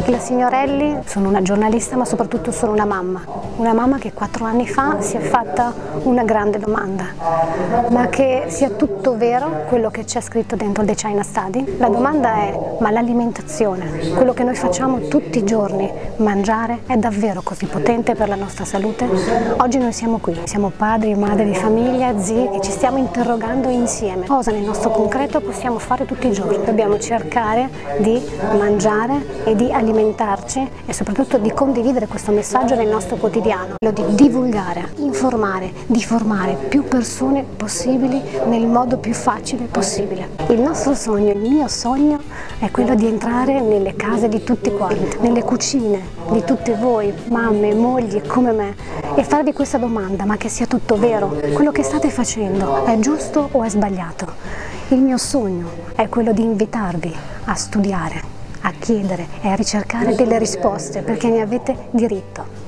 Nicola Signorelli, sono una giornalista ma soprattutto sono una mamma che 4 anni fa si è fatta una grande domanda, ma che sia tutto vero quello che c'è scritto dentro The China Study? La domanda è: ma l'alimentazione, quello che noi facciamo tutti i giorni, mangiare, è davvero così potente per la nostra salute? Oggi noi siamo qui, siamo padri e madri di famiglia, zii, che ci stiamo interrogando insieme. Cosa nel nostro concreto possiamo fare tutti i giorni? Dobbiamo cercare di mangiare e di alimentarci e soprattutto di condividere questo messaggio nel nostro quotidiano, quello di divulgare, informare, di formare più persone possibili nel modo più facile possibile. Il nostro sogno, il mio sogno, è quello di entrare nelle case di tutti quanti, nelle cucine di tutte voi, mamme, mogli come me, e farvi questa domanda: ma che sia tutto vero? Quello che state facendo è giusto o è sbagliato? Il mio sogno è quello di invitarvi a studiare, a chiedere e a ricercare delle risposte, perché ne avete diritto.